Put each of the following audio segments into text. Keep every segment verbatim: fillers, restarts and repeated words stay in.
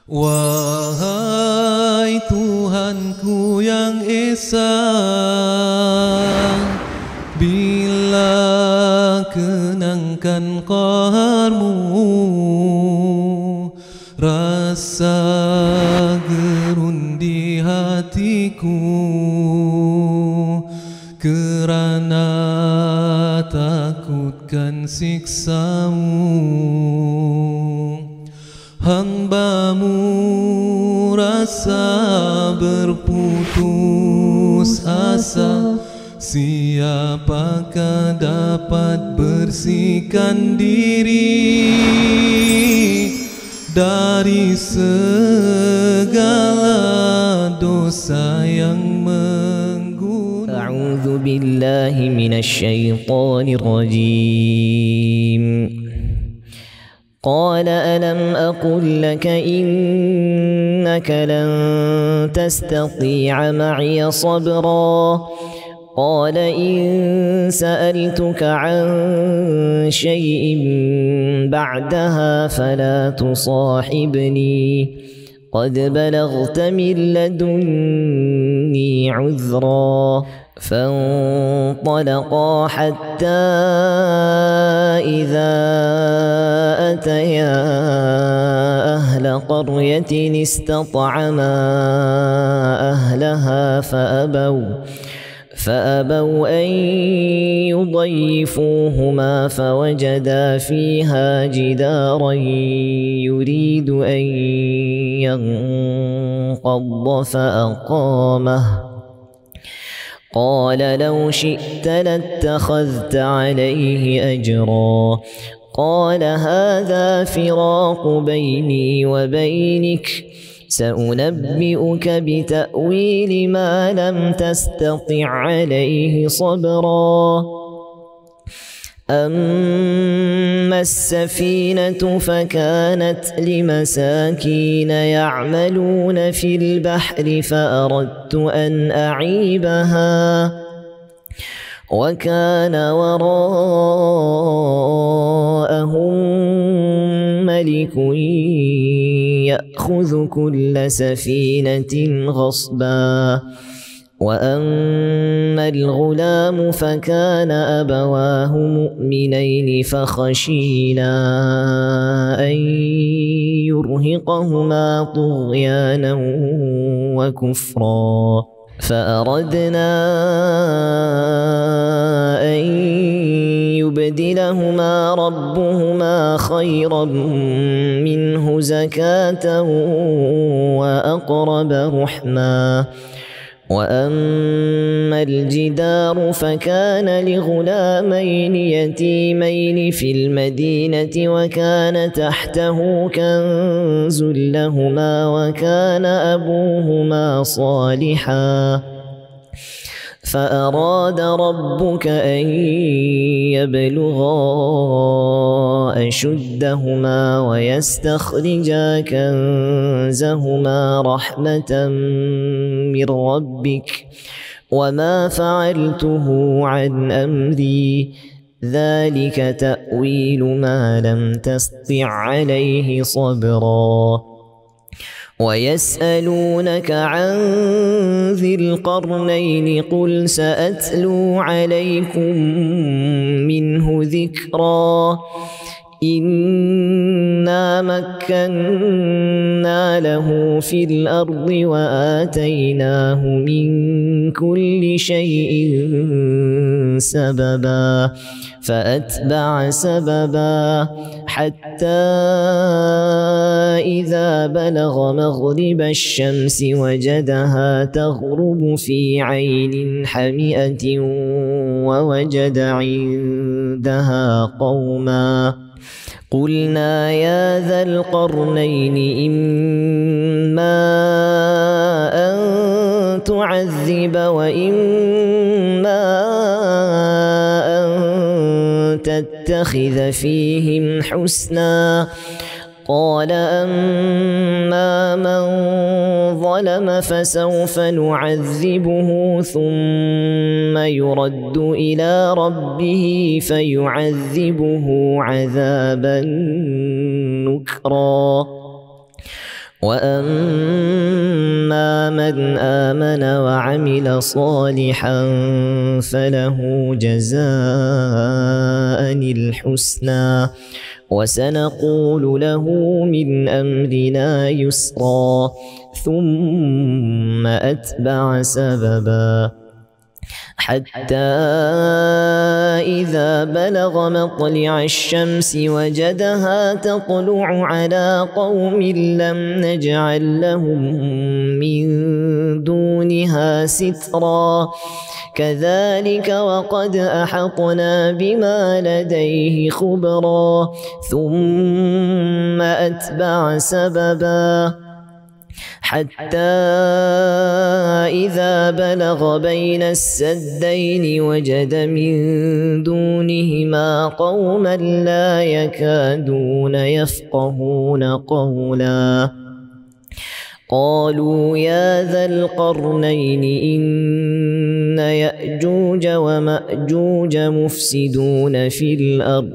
Wahai Tuhanku yang Esa, bila kenangkan qaharmu, rasa gerun di hatiku, kerana takutkan siksamu. Hambamu rasa berputus asa, siapakah dapat bersihkan diri dari segala dosa yang mengguna. A'udzu billahi minasy syaithanir rajim. قال ألم أقل لك إنك لن تستطيع معي صبرا قال إن سألتك عن شيء بعدها فلا تصاحبني قد بلغت من لدني عذرا فانطلقا حتى إذا أتيا أهل قرية استطعما أهلها فأبوا فأبوا أن يضيفوهما فوجدا فيها جدارا يريد أن ينقض فأقامه قال لو شئت لاتخذت عليه أجرا قال هذا فراق بيني وبينك سأنبئك بتأويل ما لم تستطع عليه صبرا أما السفينة فكانت لمساكين يعملون في البحر فأردت أن أعيبها وكان وراءهم ملك يأخذ كل سفينة غصبا وأما الغلام فكان أبواه مؤمنين فخشينا أن يرهقهما طغيانا وكفرا فأردنا أن يبدلهما ربهما خيرا منه زكاة وأقرب رحما وأما الجدار فكان لغلامين يتيمين في المدينة وكان تحته كنز لهما وكان أبوهما صالحا فأراد ربك أن يبلغا أشدهما ويستخرجا كنزهما رحمة من ربك وما فعلته عن أمري ذلك تأويل ما لم تستطع عليه صبرا ويسألونك عن ذي القرنين قل سأتلو عليكم منه ذكرا إنا مكنا له في الأرض وآتيناه من كل شيء سببا فأتبع سببا حتى إذا بلغ مغرب الشمس وجدها تغرب في عين حمئة ووجد عندها قوما قلنا يا ذا القرنين إما أن تعذب وإما أن تتخذ فيهم حسنا قال أما من ظلم فسوف نعذبه ثم يرد إلى ربه فيعذبه عذابا نكرا وأما من آمن وعمل صالحا فله جزاء الحسنى وسنقول له من أمرنا يسرا ثم أتبع سببا حتى إذا بلغ مطلع الشمس وجدها تطلع على قوم لم نجعل لهم من دونها سترا كذلك وقد أحطنا بما لديه خبرا ثم أتبع سببا حتى إذا بلغ بين السدين وجد من دونهما قوما لا يكادون يفقهون قولا قالوا يا ذا القرنين إن يأجوج ومأجوج مفسدون في الأرض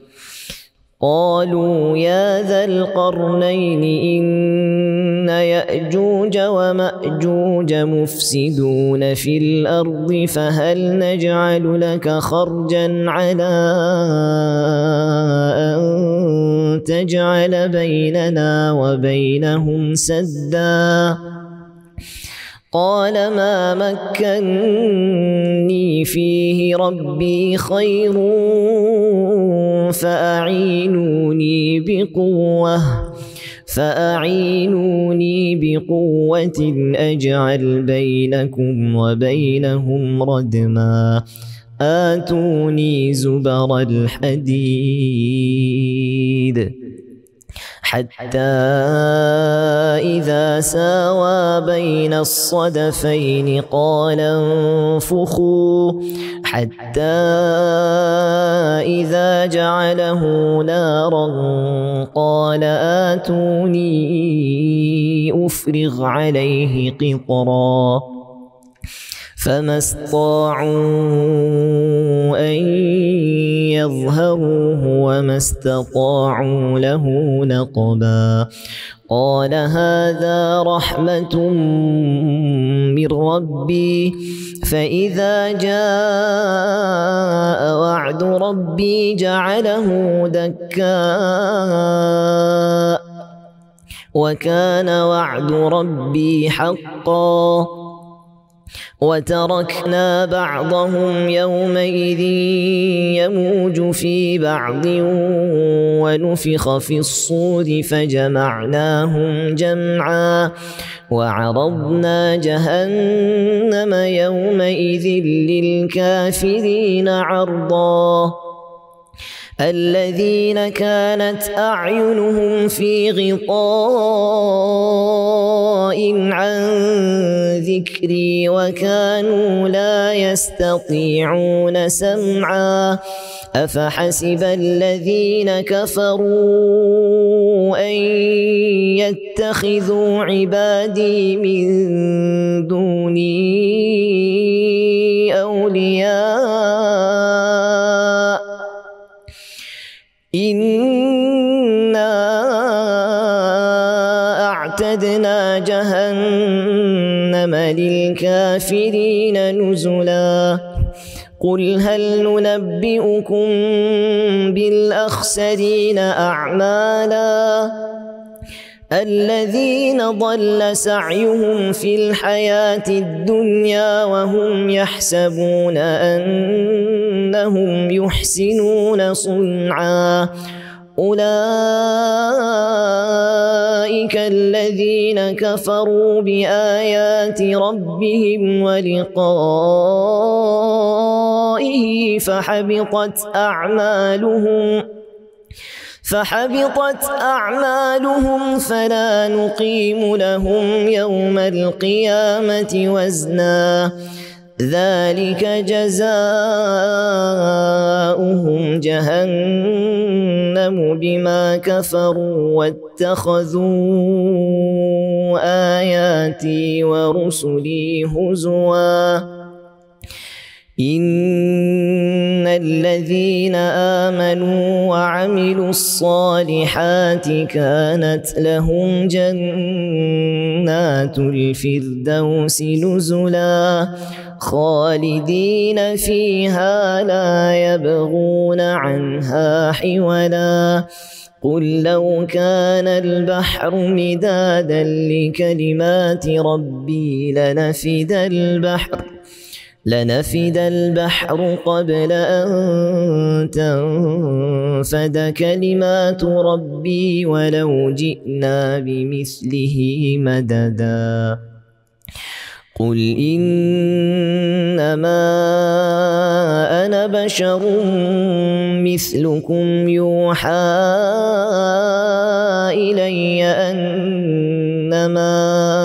قالوا يا ذا القرنين إن يأجوج ومأجوج مفسدون في الأرض فهل نجعل لك خرجا على أن تجعل بيننا وبينهم سدا قال ما مكني فيه ربي خير فأعينوني بقوة فأعينوني بقوة أجعل بينكم وبينهم ردما آتوني زبر الحديد حتى إذا ساوى بين الصدفين قال انفخوا حتى إذا جعله نارا قال آتوني أفرغ عليه قطرا فما استطاعوا أن يظهروه وما استطاعوا له نقبا قال هذا رحمة من ربي فإذا جاء وعد ربي جعله دكاء وكان وعد ربي حقا وتركنا بعضهم يومئذ يموج في بعض ونفخ في الصور فجمعناهم جمعا وعرضنا جهنم يومئذ للكافرين عرضا الذين كانت أعينهم في غطاء عن ذكري وكانوا لا يستطيعون سمعا أفحسب الذين كفروا أن يتخذوا عبادي من دوني أولياء إنا أعتدنا جهنم للكافرين نزلا قل هل ننبئكم بالأخسرين أعمالا الذين ضل سعيهم في الحياة الدنيا وهم يحسبون أنهم يحسنون صنعا أولئك الذين كفروا بآيات ربهم ولقائه فحبطت أعمالهم فحبطت أعمالهم فلا نقيم لهم يوم القيامة وزنا ذلك جزاؤهم جهنم بما كفروا واتخذوا آياتي ورسلي هزوا إن الذين آمنوا وعملوا الصالحات كانت لهم جنات الفردوس نزلا خالدين فيها لا يبغون عنها حولا قل لو كان البحر مدادا لكلمات ربي لنفد البحر لنفد البحر قبل أن تنفد كلمات ربي ولو جئنا بمثله مددا قل إنما أنا بشر مثلكم يوحى إلي أنما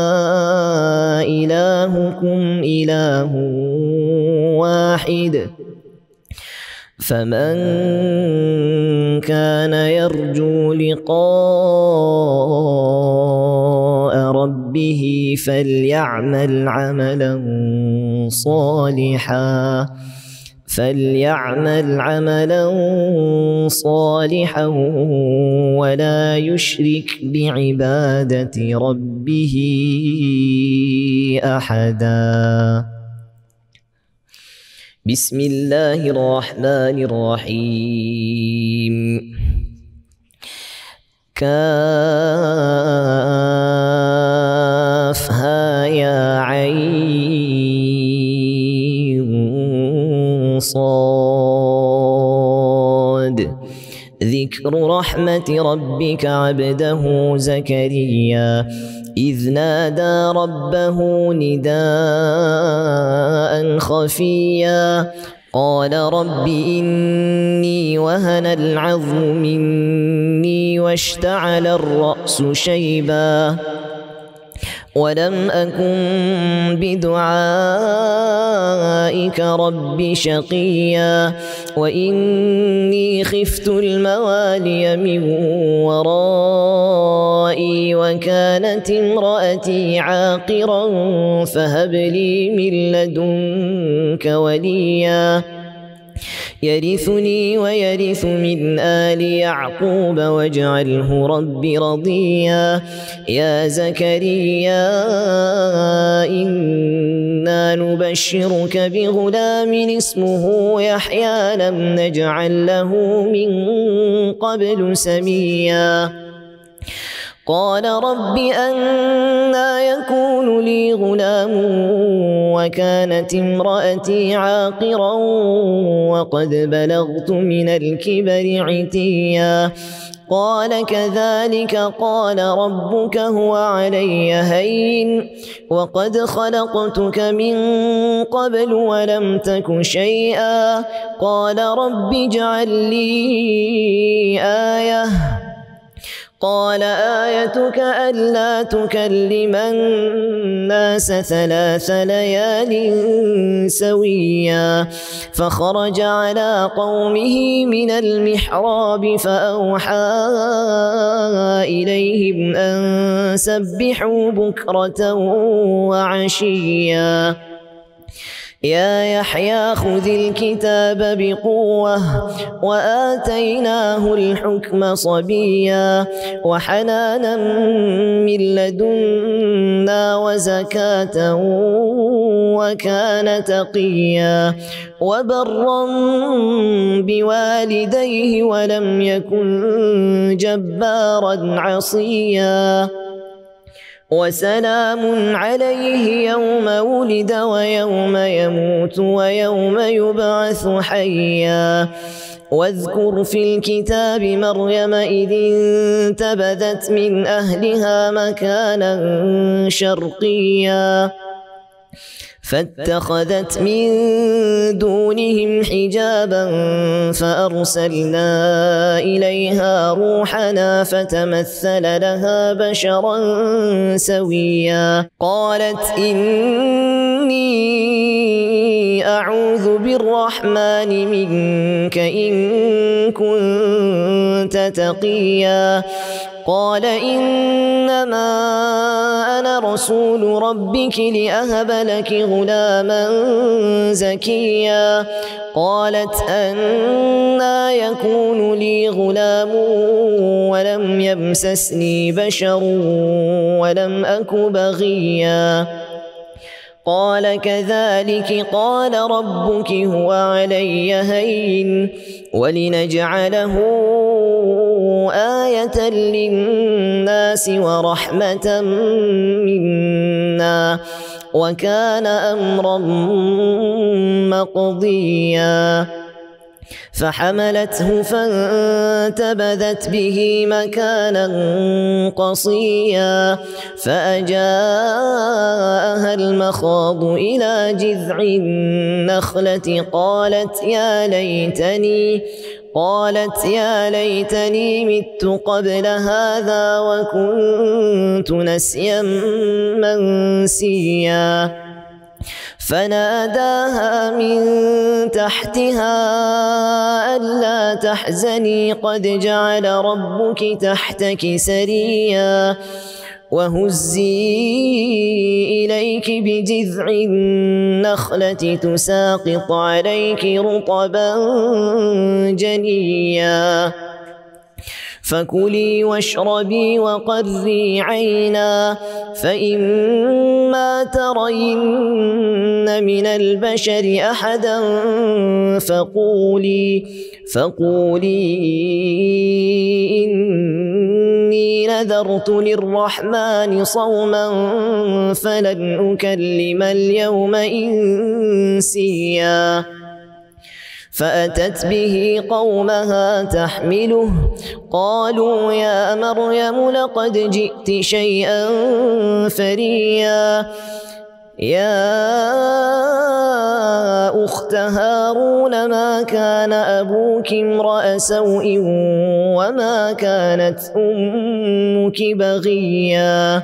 إلهكم إله واحد فمن كان يرجو لقاء ربه فليعمل عملا صالحا فليعمل عملا صالحا ولا يشرك بعبادة ربه أحدا. بسم الله الرحمن الرحيم. كافها يا عين صاد ذكر رحمة ربك عبده زكريا إذ نادى ربه نداء خفيا قال رب إني وهن العظم مني واشتعل الرأس شيبا ولم أكن بدعائك رب شقيا وإني خفت الموالي من ورائي وكانت امرأتي عاقرا فهب لي من لدنك وليا يرثني ويرث من آل يعقوب واجعله رب رضيا يا زكريا إنا نبشرك بغلام اسمه يحيى لم نجعل له من قبل سميا قال رب أنى يكون لي غلام وكانت امرأتي عاقرا وقد بلغت من الكبر عتيا قال كذلك قال ربك هو علي هين وقد خلقتك من قبل ولم تك شيئا قال رب اجعل لي آية قال آيتك ألا تكلم الناس ثلاث ليال سويا فخرج على قومه من المحراب فأوحى إليهم أن سبحوا بكرة وعشيا يا يحيى خذ الكتاب بقوة وآتيناه الحكم صبيا وحنانا من لدنا وزكاة وكان تقيا وبرا بوالديه ولم يكن جبارا عصيا وسلام عليه يوم ولد ويوم يموت ويوم يبعث حيا واذكر في الكتاب مريم إذ انتبذت من أهلها مكانا شرقيا فاتخذت من دونهم حجابا فأرسلنا إليها روحنا فتمثل لها بشرا سويا قالت إني أعوذ بالرحمن منك إن كنت تقيا قال إنما أنا أنا رسول ربك لأهب لك غلاما زكيا قالت أنى يكون لي غلام ولم يمسسني بشر ولم أك بغيا قال كذلك قال ربك هو علي هين ولنجعله آية للناس ورحمة منا وكان أمرا مقضيا فحملته فانتبذت به مكانا قصيا فأجاءها المخاض إلى جذع النخلة قالت يا ليتني قالت يا ليتني مت قبل هذا وكنت نسيا منسيا فناداها من تحتها ألا تحزني قد جعل ربك تحتك سريا وهزي إليك بجذع النخلة تساقط عليك رطبا جنيا فكلي واشربي وقري عينا فإما ترين من البشر أحدا فقولي فقولي إني نذرت للرحمن صوما فلن أكلم اليوم إنسيا فأتت به قومها تحمله قالوا يا مريم لقد جئت شيئا فريا يا أخت هارون ما كان أبوك امرأ سوء وما كانت أمك بغيا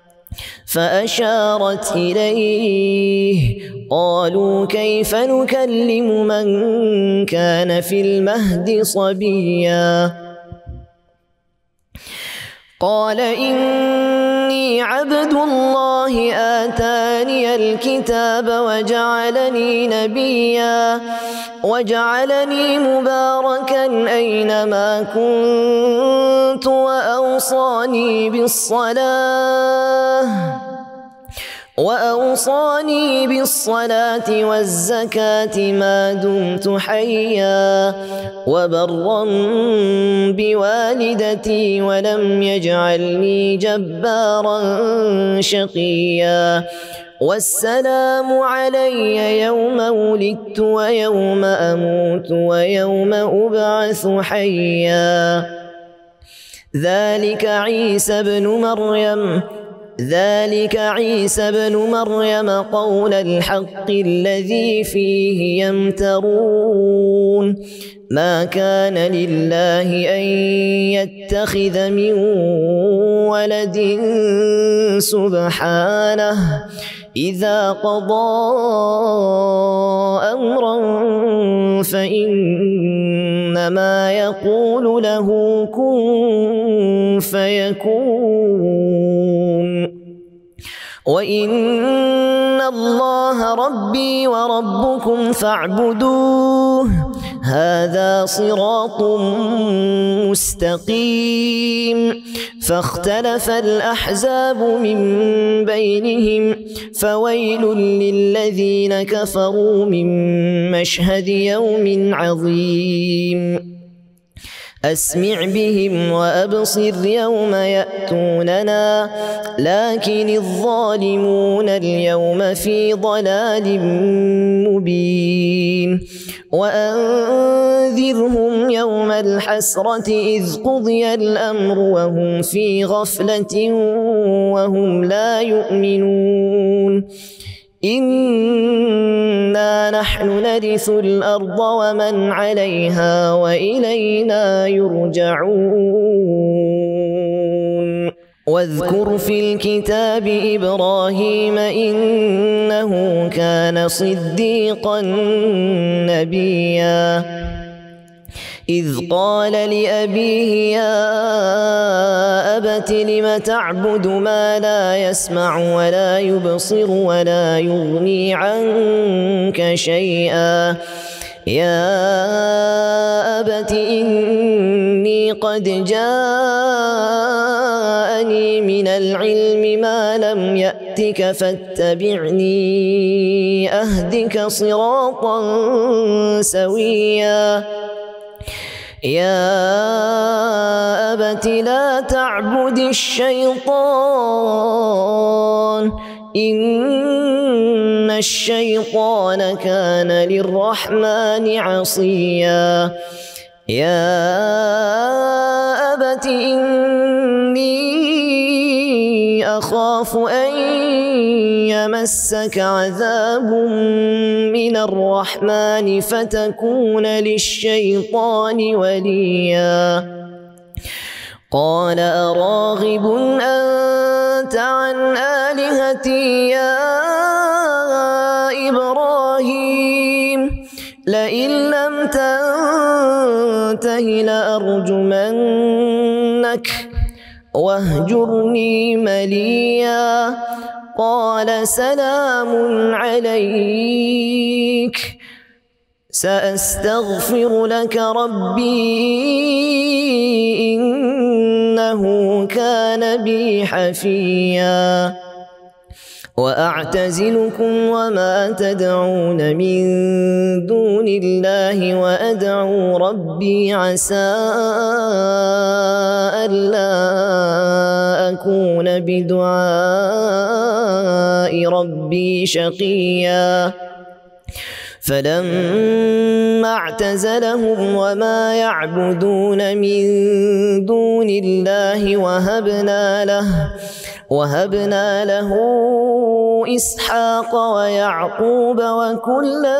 فأشارت إليه قالوا كيف نكلم من كان في المهد صبيا قال إني عبد الله آتاني الكتاب وجعلني نبيا وجعلني مباركا أينما كنت وأوصاني بالصلاة وأوصاني بالصلاة والزكاة ما دمت حيا وبرا بوالدتي ولم يجعلني جبارا شقيا والسلام علي يوم ولدت ويوم أموت ويوم أبعث حيا ذلك عيسى ابن مريم ذلك عيسى ابن مريم قول الحق الذي فيه يمترون ما كان لله أن يتخذ من ولد سبحانه إذا قضى أمرا فإنما يقول له كن فيكون وإن الله ربي وربكم فاعبدوه هذا صراط مستقيم فاختلف الأحزاب من بينهم فويل للذين كفروا من مشهد يوم عظيم أسمع بهم وأبصر يوم يأتوننا لكن الظالمون اليوم في ضلال مبين وأنذرهم يوم الحسرة إذ قضي الأمر وهم في غفلة وهم لا يؤمنون إنا نحن نرث الأرض ومن عليها وإلينا يرجعون واذكر في الكتاب إبراهيم إنه كان صديقا نبيا إذ قال لأبيه يا أبت لم تعبد ما لا يسمع ولا يبصر ولا يغني عنك شيئا يا أبت إني قد جاءني من العلم ما لم يأتك فاتبعني أهدك صراطا سويا يا أبت لا تعبد الشيطان إن الشيطان كان للرحمن عصيا يا أبت إني أخاف أن يمسك عذاب من الرحمن فتكون للشيطان وليا قال أراغب أنت عن آلهتي يا إبراهيم لئن لم تنته لأرجمنك واهجرني مليا قال سلام عليك سأستغفر لك ربي إنه كان بي حفيا وأعتزلكم وما تدعون من دون الله وأدعو ربي عسى ألا أكون بدعاء ربي شقيا فلما اعتزلهم وما يعبدون من دون الله وهبنا له وهبنا له إسحاق ويعقوب وكلا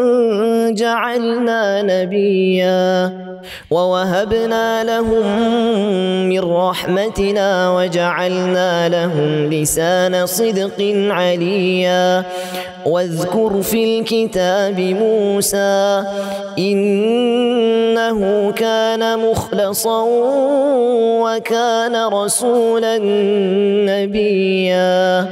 جعلنا نبيا ووهبنا لهم من رحمتنا وجعلنا لهم لسان صدق عليا واذكر في الكتاب موسى إنه كان مخلصا وكان رسولا نبيا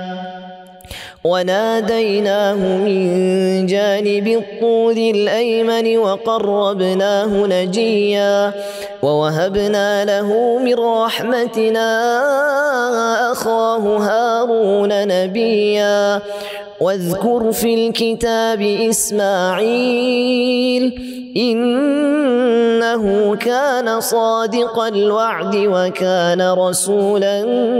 وناديناه من جانب الطور الأيمن وقربناه نجيا ووهبنا له من رحمتنا أخاه هارون نبيا واذكر في الكتاب إسماعيل إنه كان صادق الوعد وكان رسولا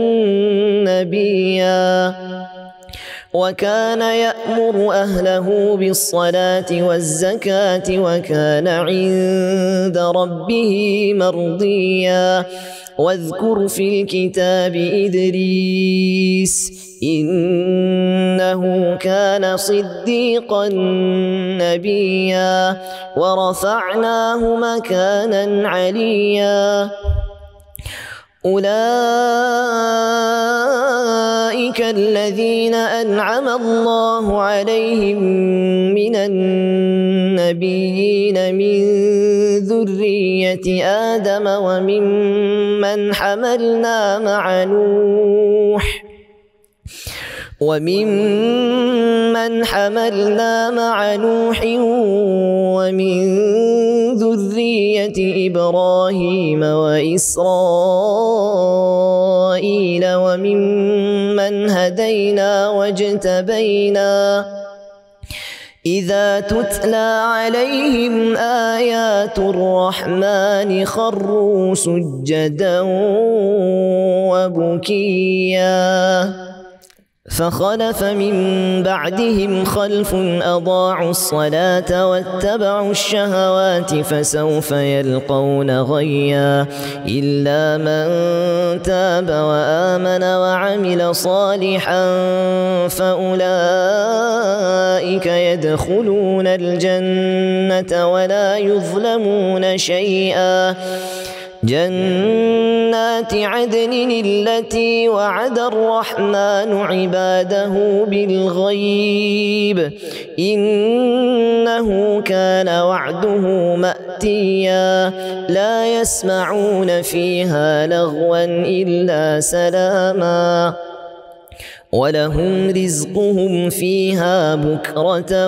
نبيا وكان يأمر أهله بالصلاة والزكاة وكان عند ربه مرضيا واذكر في الكتاب إدريس إنه كان صديقا نبيا ورفعناه مكانا عليا أولئك الذين أنعم الله عليهم من النبيين من ذرية آدم وممن حملنا مع نوح وممن حملنا مع نوح ومن ذرية إبراهيم وإسرائيل وممن هدينا واجتبينا إذا تتلى عليهم آيات الرحمن خروا سجدا وبكيا فخلف من بعدهم خلف أضاعوا الصلاة واتبعوا الشهوات فسوف يلقون غيا إلا من تاب وآمن وعمل صالحا فأولئك يدخلون الجنة ولا يظلمون شيئا جنات عدن التي وعد الرحمن عباده بالغيب إنه كان وعده مأتيا لا يسمعون فيها لغوا إلا سلاما ولهم رزقهم فيها بكرة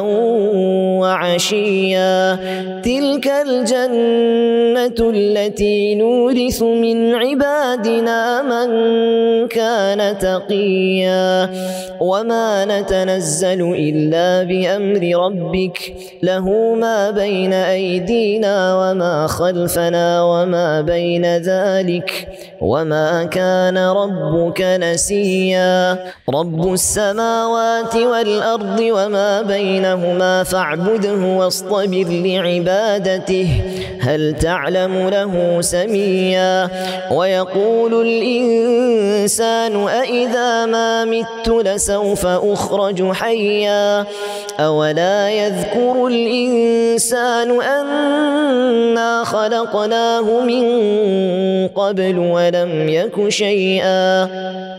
وعشيا تلك الجنة التي نورث من عبادنا من كان تقيا وما نتنزل إلا بأمر ربك له ما بين أيدينا وما خلفنا وما بين ذلك وما كان ربك نسيا رب السماوات والأرض وما بينهما فاعبده واصطبر لعبادته هل تعلم له سميا ويقول الإنسان أإذا ما مت لسوف أخرج حيا أولا يذكر الإنسان أنا خلقناه من قبل ولم يك شيئا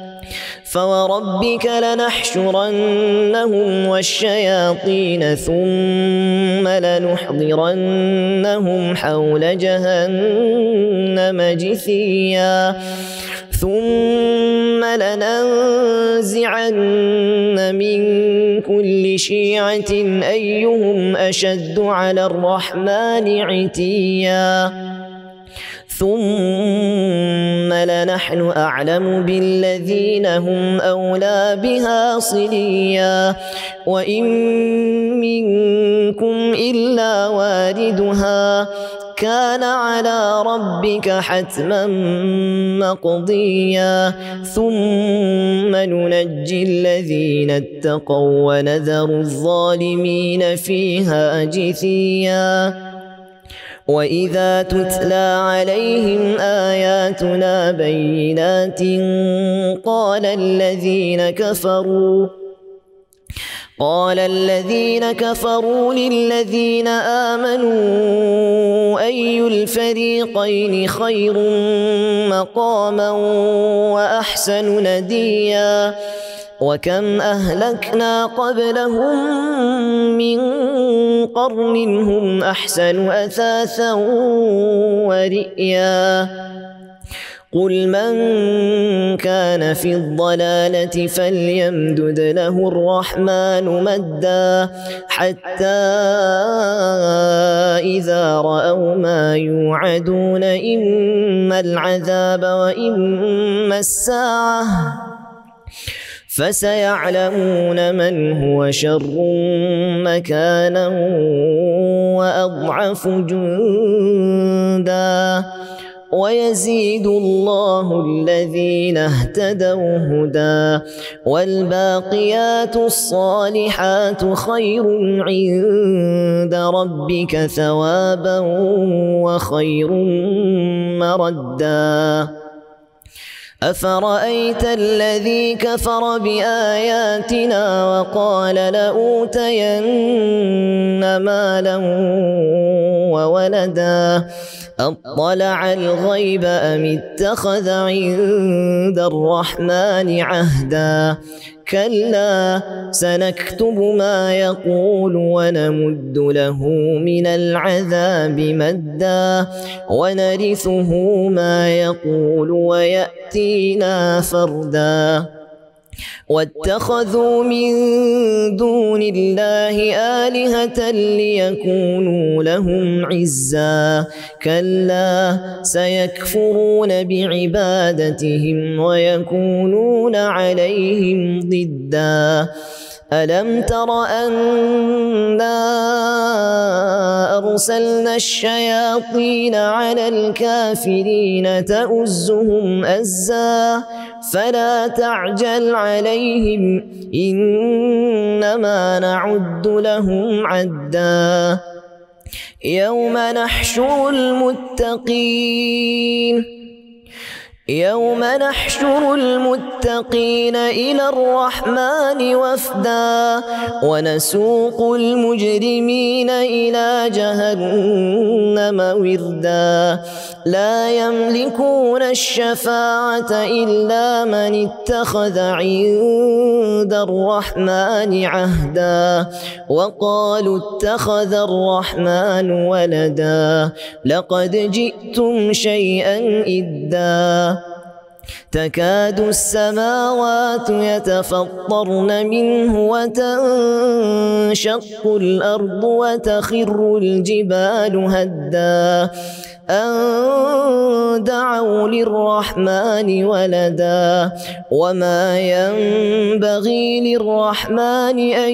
فوربك لنحشرنهم والشياطين ثم لنحضرنهم حول جهنم جثيا ثم لننزعن من كل شيعة أيهم أشد على الرحمن عتيا ثم لنحن أعلم بالذين هم أولى بها صليا وإن منكم إلا واردها كان على ربك حتما مقضيا ثم ننجي الذين اتقوا ونذر الظالمين فيها جثيا وإذا تتلى عليهم آياتنا بينات قال الذين كفروا قال الذين كفروا للذين آمنوا أي الفريقين خير مقاما وأحسن نديا وكم أهلكنا قبلهم من قرن هم أحسن أثاثا ورئيا قل من كان في الضلالة فليمدد له الرحمن مدا حتى إذا رأوا ما يوعدون إما العذاب وإما الساعة فسيعلمون من هو شر مكانا وأضعف جندا ويزيد الله الذين اهتدوا هدى والباقيات الصالحات خير عند ربك ثوابا وخير مردا أفرأيت الذي كفر بآياتنا وقال لأوتين مالا وولدا أطلع الغيب أم اتخذ عند الرحمن عهدا كلا سنكتب ما يقول ونمد له من العذاب مدا ونرثه ما يقول ويأتينا فردا واتخذوا من دون الله آلهة ليكونوا لهم عزا كلا سيكفرون بعبادتهم ويكونون عليهم ضدا ألم تر أنا أرسلنا الشياطين على الكافرين تؤزهم أزا فلا تعجل عليهم إنما نعد لهم عدا يوم نحشر المتقين يوم نحشر المتقين إلى الرحمن وفدا ونسوق المجرمين إلى جهنم وردا لا يملكون الشفاعة إلا من اتخذ عند الرحمن عهدا وقالوا اتخذ الرحمن ولدا لقد جئتم شيئا إدا تكاد السماوات يتفطرن منه وتنشق الأرض وتخر الجبال هدا أن دعوا للرحمن ولدا وما ينبغي للرحمن أن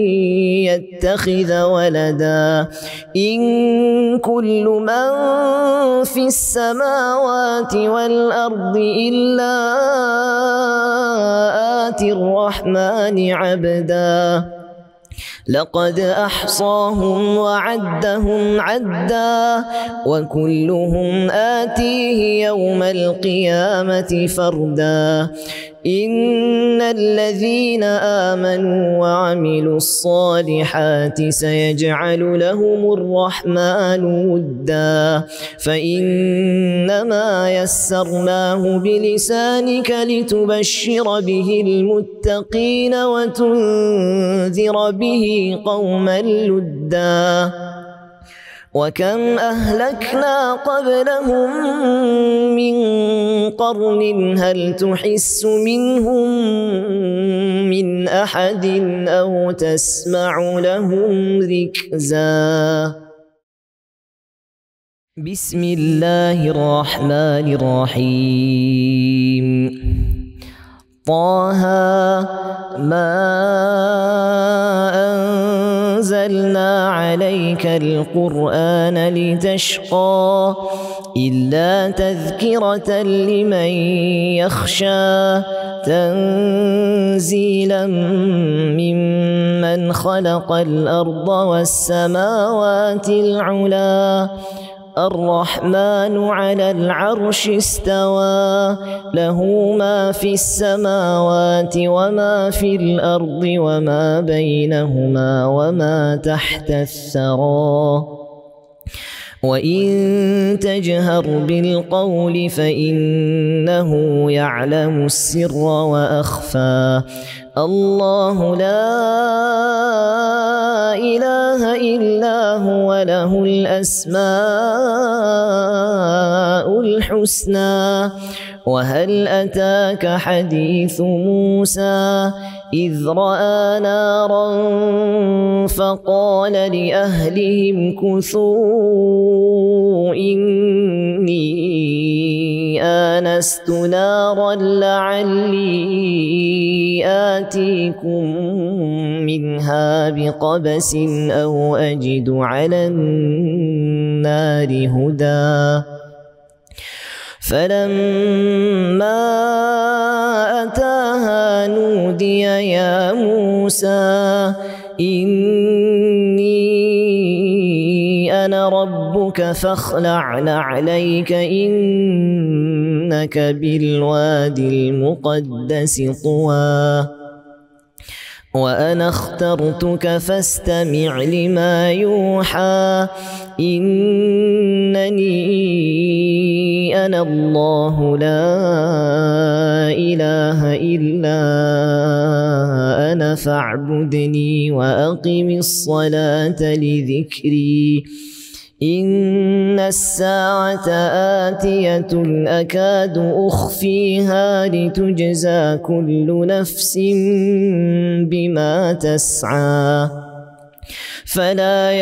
يتخذ ولدا إن كل من في السماوات والأرض إلا آتي الرحمن عبدا لقد أحصاهم وعدهم عدا وكلهم آتيه يوم القيامة فردا إن الذين آمنوا وعملوا الصالحات سيجعل لهم الرحمن ودا فإنما يسرناه بلسانك لتبشر به المتقين وتنذر به قوما لدا وكم أهلكنا قبلهم من قرن هل تحس منهم من أحد أو تسمع لهم ركزا بسم الله الرحمن الرحيم طه ما أنزلنا عليك القرآن لتشقى إلا تذكرة لمن يخشى تنزيلا ممن خلق الأرض والسماوات العلا الرحمن على العرش استوى له ما في السماوات وما في الأرض وما بينهما وما تحت الثرى وإن تجهر بالقول فإنه يعلم السر وأخفى الله لا إله إلا هو له الأسماء الحسنى وهل أتاك حديث موسى إذ رأى نارا فقال لأهلهم كثوا إني آنست نارا لعلي آتيكم منها بقبس أو أجد على النار هدى فلما أتاها نودي يا موسى إني أنا ربك فاخلع نعليك إنك بالوادي المقدس طوى وأنا اخترتك فاستمع لما يوحى إنني أنا الله لا إله إلا أنا فاعبدني وأقم الصلاة لذكري إن الساعة آتية أكاد أخفيها لتجزى كل نفس بما تسعى فلا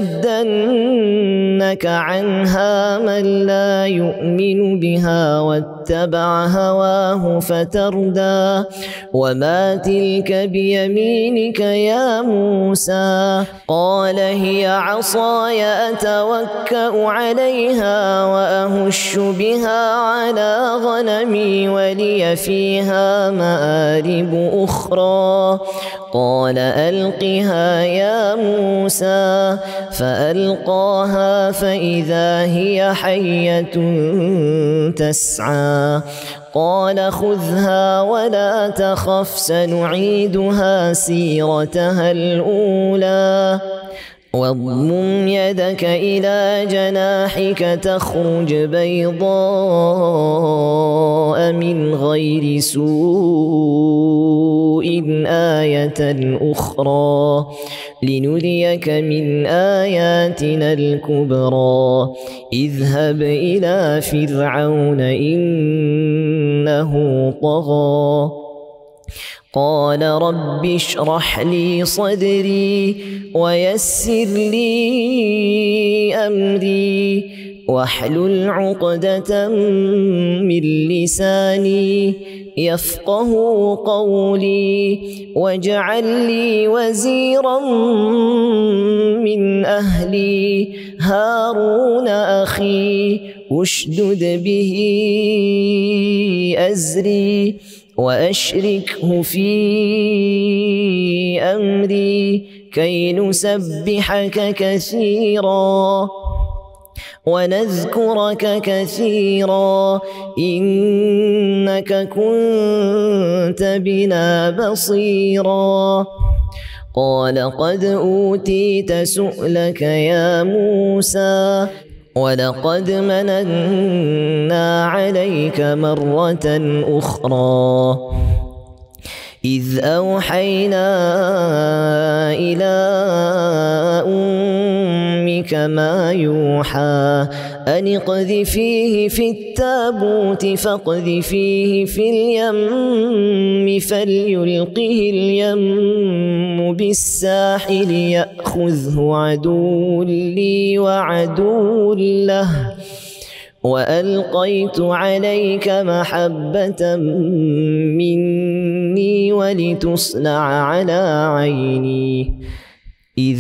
يصدنك عنها من لا يؤمن بها واتبع هواه فتردى وما تلك بيمينك يا موسى قال هي عصاي أتوكأ عليها وأهش بها على غنمي ولي فيها مآرب أخرى قال ألقها يا موسى فألقاها فإذا هي حية تسعى موسى قال خذها ولا تخف سنعيدها سيرتها الأولى واضمم يدك إلى جناحك تخرج بيضاء من غير سوء آية أخرى لنريك من آياتنا الكبرى اذهب إلى فرعون إنه طغى قال رب اشرح لي صدري ويسر لي أمري واحلل عقدة من لساني يفقه قولي واجعل لي وزيرا من أهلي هارون أخي اشدد به أزري وأشركه في أمري كي نسبحك كثيرا ونذكرك كثيرا إنك كنت بنا بصيرا قال قد أوتيت سؤلك يا موسى ولقد مننا عليك مرة أخرى إذ أوحينا إلى أمك ما يوحى أن اقذفيه في التابوت فاقذفيه في اليم فليلقه اليم بالساحل يأخذه عدو لي وعدو له وألقيت عليك محبة مني ولتصنع على عيني إذ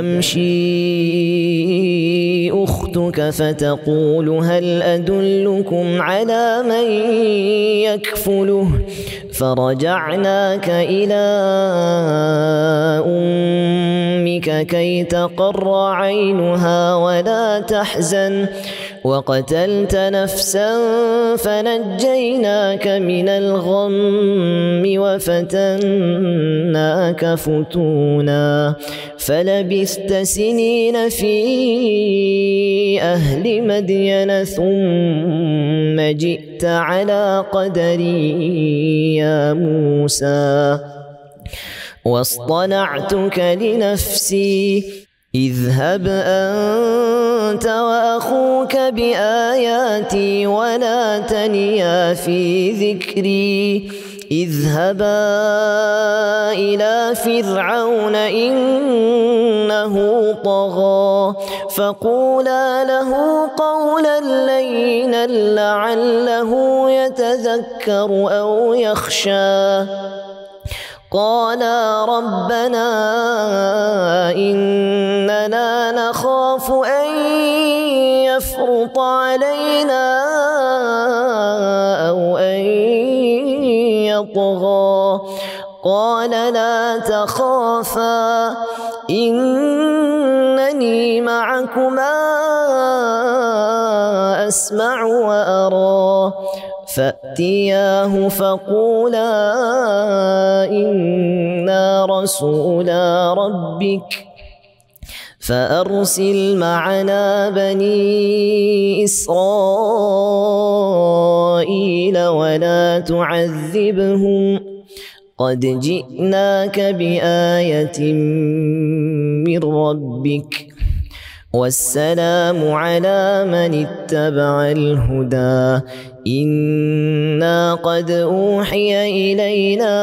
تمشي أختك فتقول هل أدلكم على من يكفله فرجعناك إلى أمك كي تقر عينها ولا تحزن وقتلت نفسا فنجيناك من الغم وفتناك فتونا فلبثت سنين في أهل مدين ثم جئت على قدري يا موسى واصطنعتك لنفسي اذهب أنت وأخوك بآياتي ولا تنيا في ذكري اذهبا إلى فرعون إنه طغى فقولا له قولا لينا لعله يتذكر أو يخشى قالا ربنا إننا نخاف أن يفرط علينا أو أن يطغى قال لا تخافا إنني معكما أسمع وأرى فأتياه فقولا إنا رسولا ربك فأرسل معنا بني إسرائيل ولا تعذبهم قد جئناك بآية من ربك والسلام على من اتبع الهدى إنا قد أوحي إلينا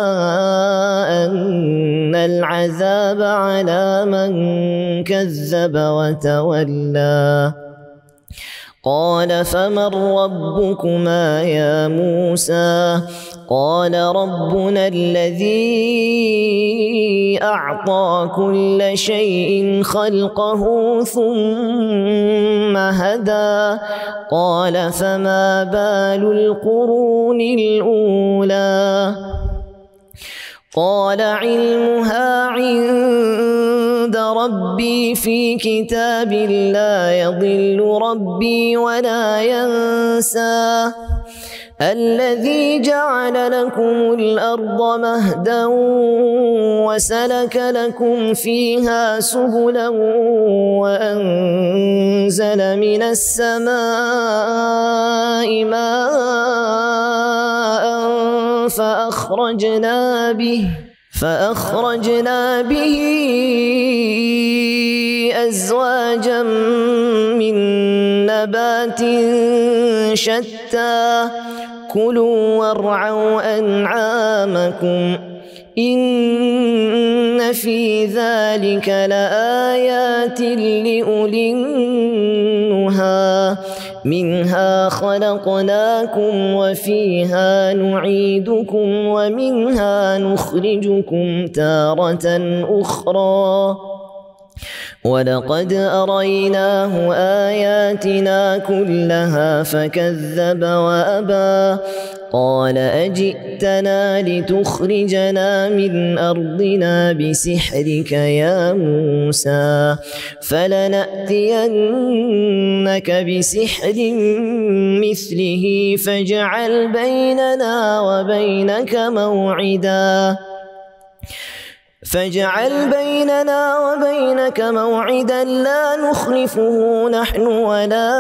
أن العذاب على من كذب وتولى قال فمن ربكما يا موسى قال ربنا الذي أعطى كل شيء خلقه ثم هدى قال فما بال القرون الأولى قال علمها عند ربي في كتاب لا يضل ربي ولا ينسى الذي جعل لكم الأرض مهدا وسلك لكم فيها سبلا وأنزل من السماء ماء فأخرجنا به فأخرجنا به أزواجا من نبات شتى كلوا وارعوا أنعامكم إن في ذلك لآيات لأولي النهى منها خلقناكم وفيها نعيدكم ومنها نخرجكم تارة أخرى ولقد أريناه آياتنا كلها فكذب وأبى قال أجئتنا لتخرجنا من أرضنا بسحرك يا موسى فلنأتينك بسحر مثله فاجعل بيننا وبينك موعدا فاجعل بيننا وبينك موعدا لا نخلفه نحن ولا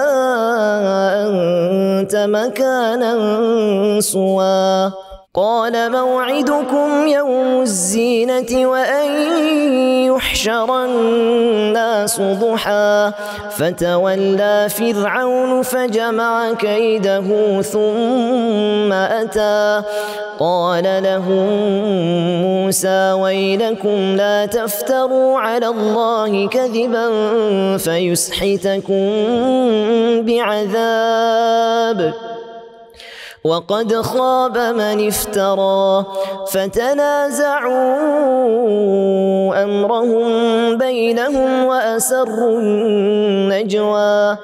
أنت مكانا سوى قال موعدكم يوم الزينة وأن يحشر الناس ضحى فتولى فرعون فجمع كيده ثم أتى قال لهم موسى ويلكم لا تفتروا على الله كذبا فيسحتكم بعذاب وقد خاب من افترى فتنازعوا أمرهم بينهم وأسروا النجوى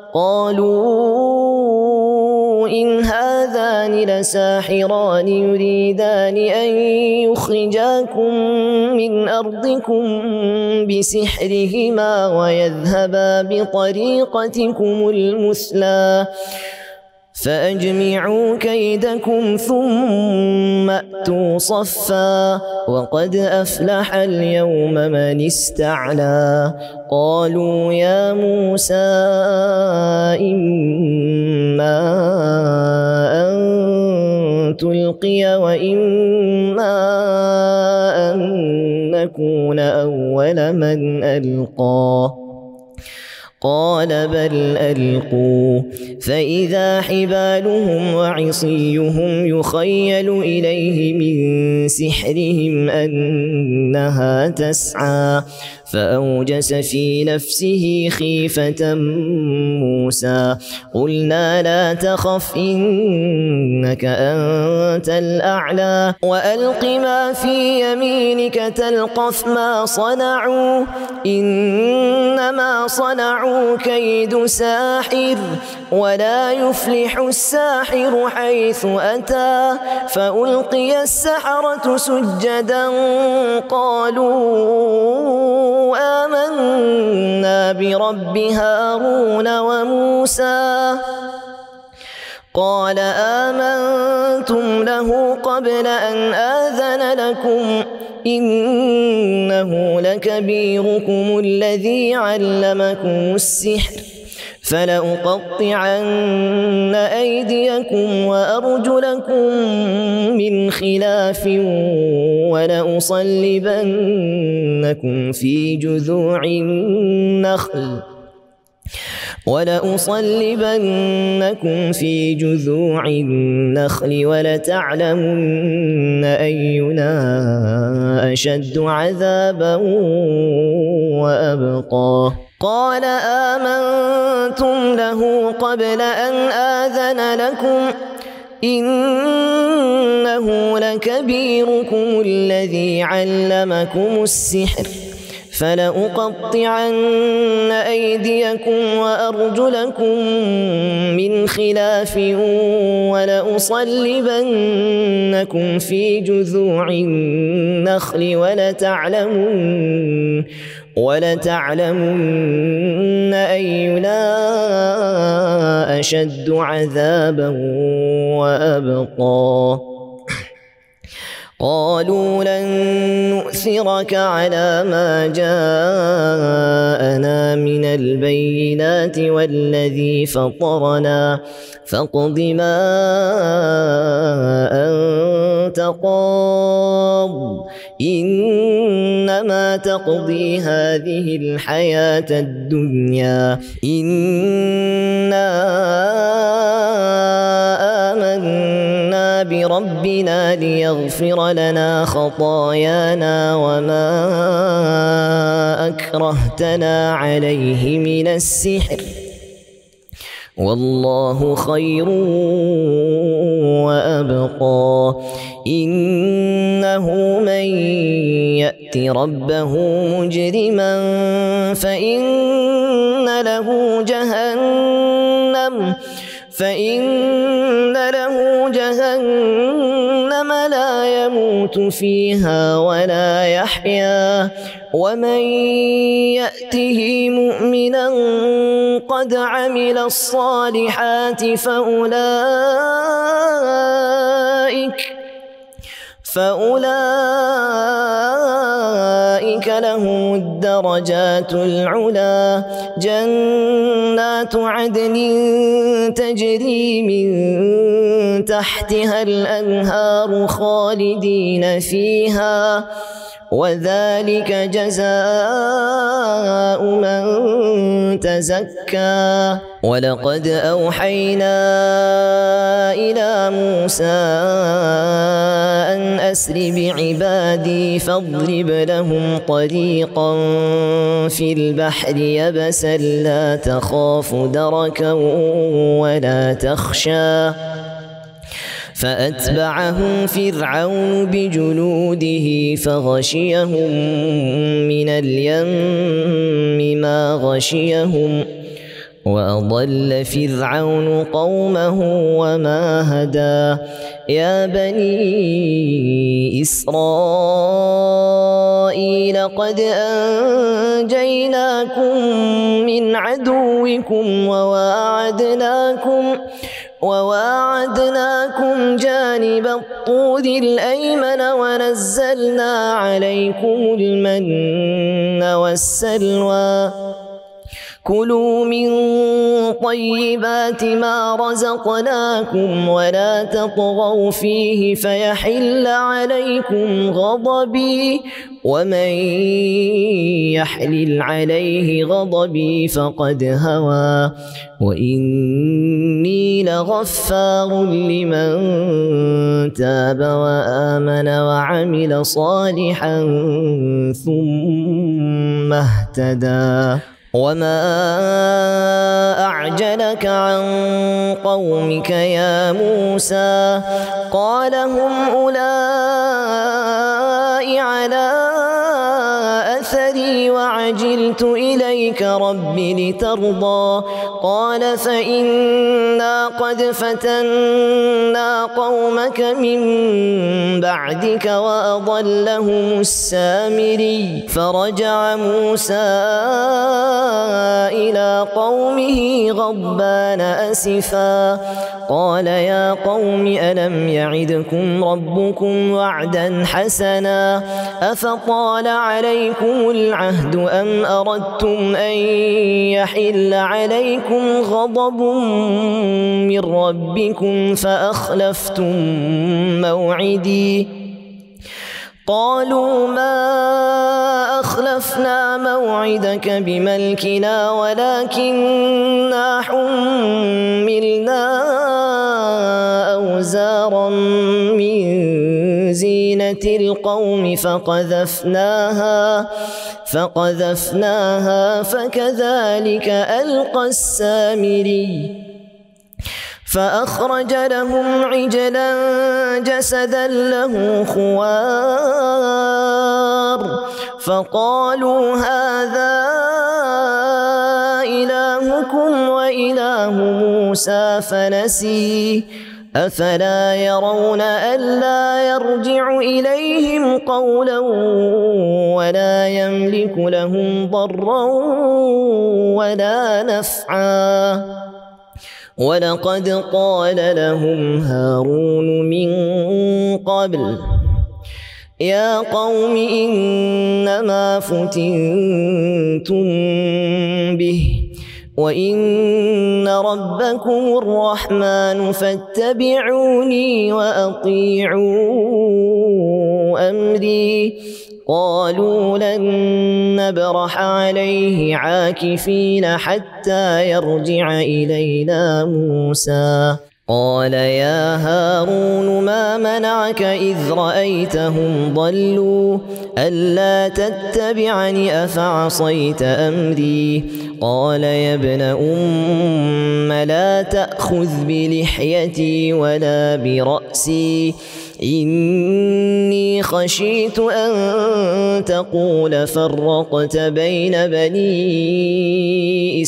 قالوا إن هذان لساحران يريدان أن يخرجاكم من أرضكم بسحرهما ويذهبا بطريقتكم المثلى فأجمعوا كيدكم ثم أتوا صفا وقد أفلح اليوم من استعلى قالوا يا موسى إما أن تلقي وإما أن نكون أول من ألقى قال بل ألقوا فإذا حبالهم وعصيهم يخيل إليه من سحرهم أنها تسعى فأوجس في نفسه خيفة موسى قلنا لا تخف إنك أنت الأعلى وألق ما في يمينك تلقف ما صنعوا إنما صنعوا كيد ساحر ولا يفلح الساحر حيث أتى فألقي السحرة سجدا قالوا آمنا برب هارون وموسى قال آمنتم له قبل أن آذن لكم إنه لكبيركم الذي علمكم السحر فلأقطعن أيديكم وأرجلكم من خلاف ولأصلبنكم في جذوع النخل ولأصلبنكم في جذوع النخل ولتعلمن أينا أشد عذابا وأبقى قال آمنتم له قبل أن آذن لكم إنه لكبيركم الذي علمكم السحر فلأقطعن أيديكم وأرجلكم من خلاف ولأصلبنكم في جذوع النخل ولتعلمن ولتعلمن أينا أشد عذابا وأبقى. قالوا لن نؤثرك على ما جاءنا من البينات والذي فطرنا فاقض ما أنت قاض إنما تقضي هذه الحياة الدنيا إنا آمنا بربنا ليغفر لنا خطايانا وما أكرهتنا عليه من السحر والله خير وأبقى. إنه من يأت ربه مجرما فإن له جهنم فإن له جهنم لا يموت فيها ولا يحيا ومن يأته مؤمنا قد عمل الصالحات فأولئك فأولئك لهم الدرجات العلى جنات عدن تجري من تحتها الأنهار خالدين فيها وذلك جزاء من تزكى. ولقد أوحينا إلى موسى أن أسر بعبادي فاضرب لهم طريقا في البحر يبسا لا تخاف دركا ولا تخشى فأتبعهم فرعون بجنوده فغشيهم من اليم ما غشيهم وأضل فرعون قومه وما هدى. يا بني إسرائيل قد أنجيناكم من عدوكم وواعدناكم وواعدناكم جانب الطور الأيمن ونزلنا عليكم المن والسلوى كلوا من طيبات ما رزقناكم ولا تطغوا فيه فيحل عليكم غضبي ومن يحلل عليه غضبي فقد هوى وإني لغفار لمن تاب وآمن وعمل صالحا ثم اهتدى. وما أعجلك عن قومك يا موسى قال هم أولئك على أثري وعجلت إليك رب لترضى قال فإنا قد فتنا قومك من بعدك وأضلهم السامري فرجع موسى إلى قومه غضبان أسفا قال يا قوم ألم يعدكم ربكم وعدا حسنا أفطال عليكم العهد أم أردتم أن يحل عليكم غضب من ربكم فأخلفتم موعدي قالوا ما أخلفنا موعدك بملكنا ولكننا حملنا أوزارا من زينة القوم فقذفناها فقذفناها فكذلك ألقى السامري فأخرج لهم عجلا جسدا له خوار فقالوا هذا إلهكم وإله موسى فنسي أفلا يرون ألا يرجع إليهم قولا ولا يملك لهم ضرا ولا نفعا ولقد قال لهم هارون من قبل يا قوم إنما فتنتم به وإن ربكم الرحمن فاتبعوني وأطيعوا أمري قالوا لن نبرح عليه عاكفين حتى يرجع إلينا موسى قال يا هارون ما منعك إذ رأيتهم ضلوا ألا تتبعني أفعصيت أمري قال يا ابن أم لا تأخذ بلحيتي ولا برأسي إني خشيت أن تقول فرقت بين بني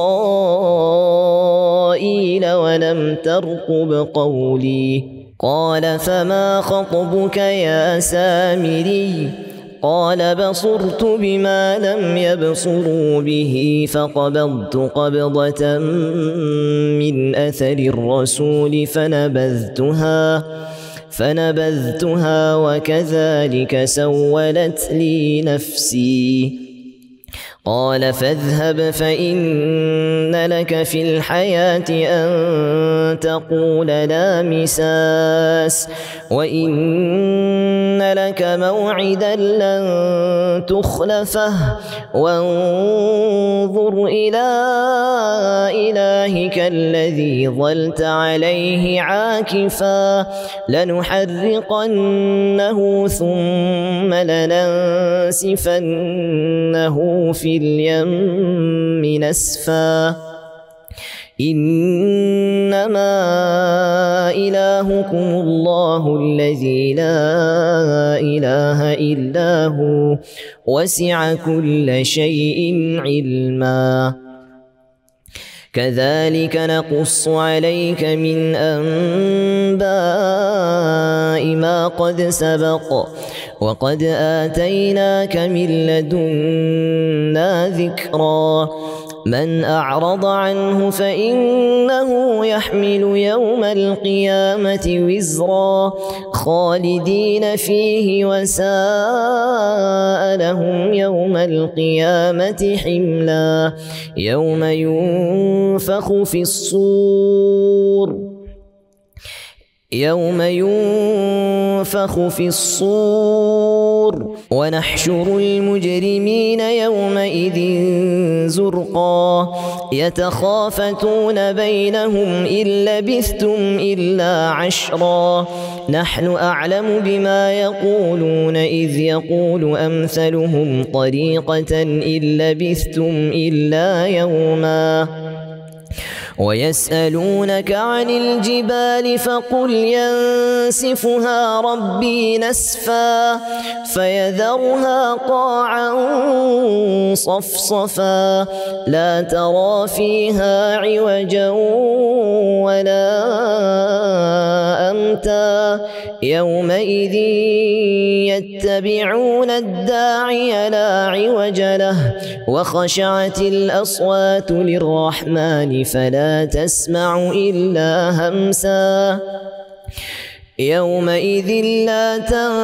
إسرائيل ولم ترقب قولي قال فما خطبك يا سامري قال بصرت بما لم يبصروا به فقبضت قبضة من أثر الرسول فنبذتها فنبذتها وكذلك سولت لي نفسي قال فاذهب فإن لك في الحياة أن تقول لا مساس وإن لك موعدا لن تخلفه وانظر إلى إلهك الذي ظلت عليه عاكفا لنحرقنه ثم لننسفنه في اليم نسفا إنما إلهكم الله الذي لا إله إلا هو وسع كل شيء علما كذلك نقص عليك من أنباء ما قد سبق وقد آتيناك من لدنا ذكرا من أعرض عنه فإنه يحمل يوم القيامة وزرا خالدين فيه وساء لهم يوم القيامة حملا يوم ينفخ في الصور يوم ينفخ في الصور ونحشر المجرمين يومئذ زرقا يتخافتون بينهم إن لبثتم إلا عشرا نحن أعلم بما يقولون إذ يقول أمثلهم طريقة إن لبثتم إلا يوما ويسألونك عن الجبال فقل ينسفها ربي نسفا فيذرها قاعا صفصفا لا ترى فيها عوجا ولا أمتا يومئذ يتبعون الداعي لا عوج له وخشعت الأصوات للرحمن فلا تسمع إلا همسا يومئذ لا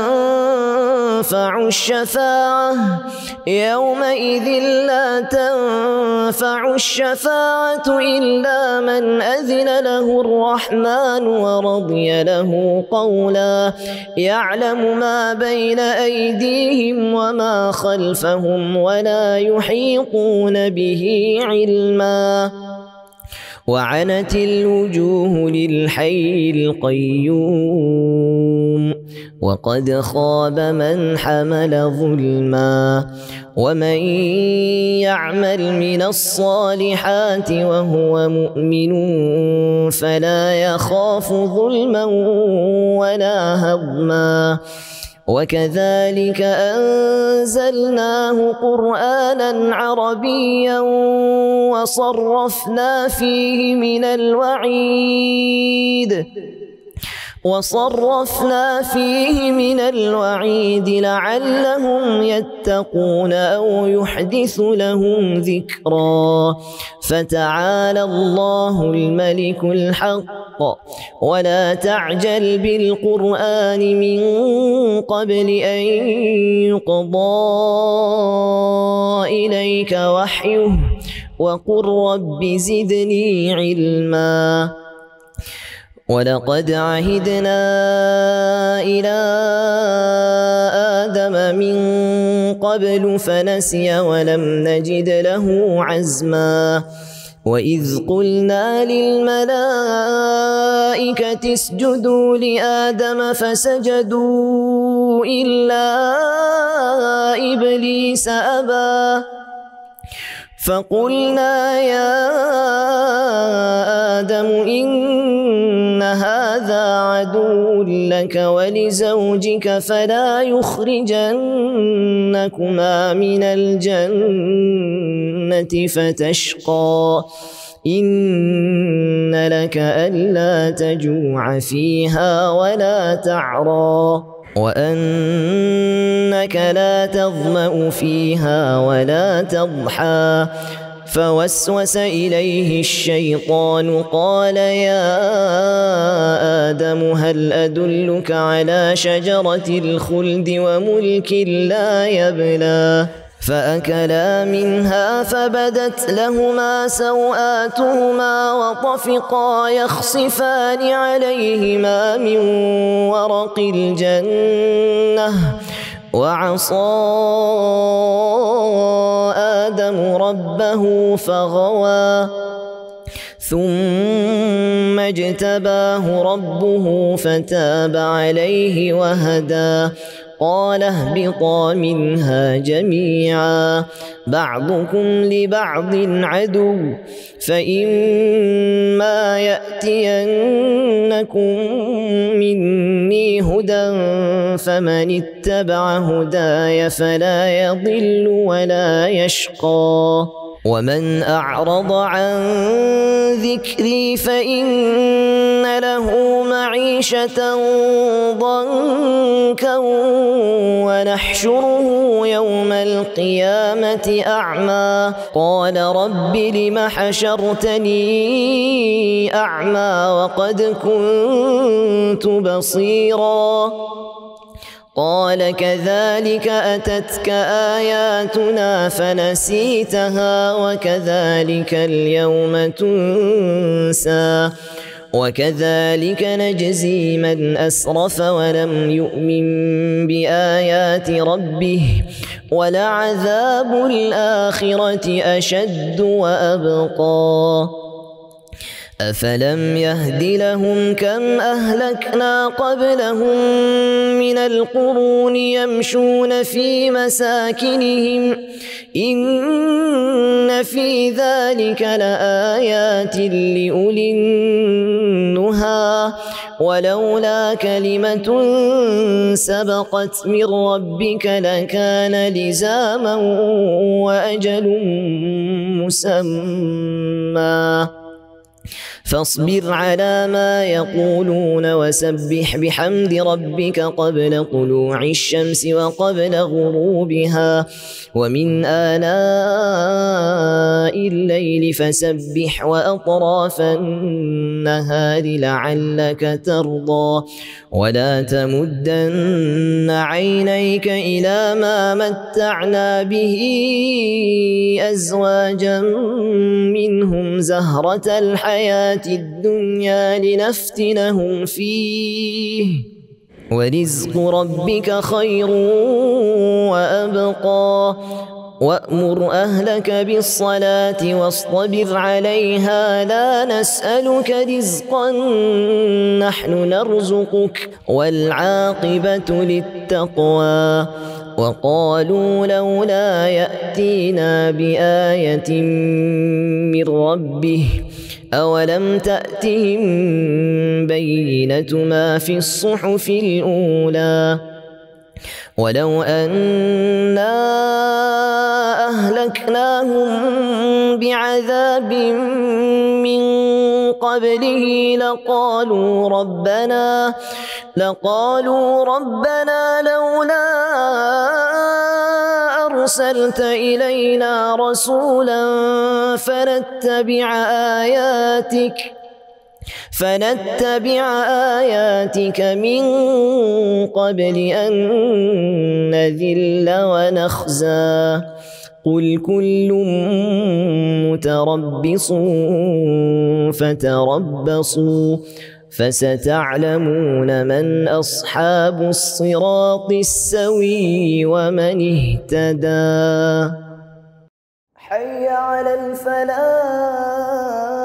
تنفع الشفاعة يومئذ لا تنفع الشفاعة إلا من أذن له الرحمن ورضي له قولا يعلم ما بين أيديهم وما خلفهم ولا يحيطون به علما وعنت الوجوه للحي القيوم وقد خاب من حمل ظلما ومن يعمل من الصالحات وهو مؤمن فلا يخاف ظلما ولا هضما وكذلك أنزلناه قرآنا عربيا وصرفنا فيه من الوعيد وصرفنا فيه من الوعيد لعلهم يتقون أو يحدث لهم ذكرا. فتعالى الله الملك الحق ولا تعجل بالقرآن من قبل أن يقضى إليك وحيه وقل رب زدني علما. ولقد عهدنا إلى آدم من قبل فنسي ولم نجد له عزما. وإذ قلنا للملائكة اسجدوا لآدم فسجدوا إلا إبليس أبى فقلنا يا آدم إن هذا عدو لك ولزوجك فلا يخرجنكما من الجنة فتشقى. إن لك ألا تجوع فيها ولا تعرى وأنك لا تظمأ فيها ولا تضحى. فوسوس إليه الشيطان قال يا آدم هل أدلك على شجرة الخلد وملك لا يبلى. فأكلا منها فبدت لهما سوآتهما وطفقا يخصفان عليهما من ورق الجنة وعصى آدم ربه فغوى ثم اجتباه ربه فتاب عليه وهدى. قال اهبطا منها جميعا بعضكم لبعض عدو فإما يأتينكم مني هدى فمن اتبع هداي فلا يضل ولا يشقى. ومن أعرض عن ذكري فإن له معيشة ضنكا ونحشره يوم القيامة أعمى. قال رب لم حشرتني أعمى وقد كنت بصيرا. قال كذلك أتتك آياتنا فنسيتها وكذلك اليوم تنسى. وكذلك نجزي من أسرف ولم يؤمن بآيات ربه ولعذاب الآخرة أشد وأبقى. أفلم يهد لهم كم أهلكنا قبلهم من القرون يمشون في مساكنهم إن في ذلك لآيات لأولي النهى. ولولا كلمة سبقت من ربك لكان لزاما وأجل مسمى. فاصبر على ما يقولون وسبح بحمد ربك قبل طلوع الشمس وقبل غروبها ومن آلاء الليل فسبح وأطراف النهار لعلك ترضى. ولا تمدن عينيك إلى ما متعنا به أزواجا منهم زهرة الحياة الدنيا لنفتنهم فيه ورزق ربك خير وأبقى. وأمر أهلك بالصلاة واصطبر عليها لا نسألك رزقا نحن نرزقك والعاقبة للتقوى. وقالوا لولا يأتينا بآية من ربه أولم تأتهم بينة ما في الصحف الأولى ولو أنا أهلكناهم بعذاب من قبله لقالوا ربنا لقالوا ربنا لولا أرسلت إلينا رسولا فنتبع آياتك فنتبع آياتك من قبل أن نذل ونخزى قل كل متربص فتربصوا فستعلمون من أصحاب الصراط السوي ومن اهتدى. حي على الفلاح.